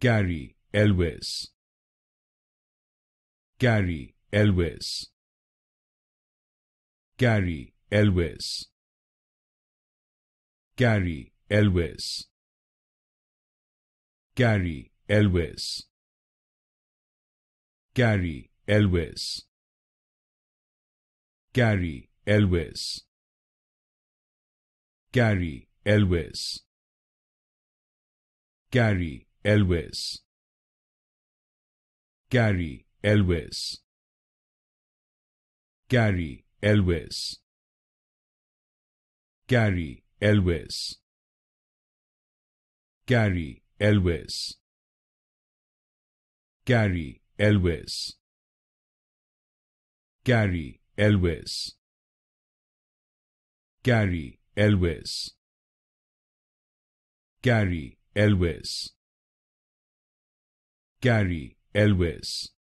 Cary Elwes, Cary Elwes, Cary Elwes, Cary Elwes, Cary Elwes, Cary Elwes, Cary Elwes, Cary Elwes, Cary Elwes, Cary Elwes, Cary Elwes, Cary Elwes, Cary Elwes, Cary Elwes, Cary Elwes, Cary Elwes, Cary Elwes, Cary Elwes,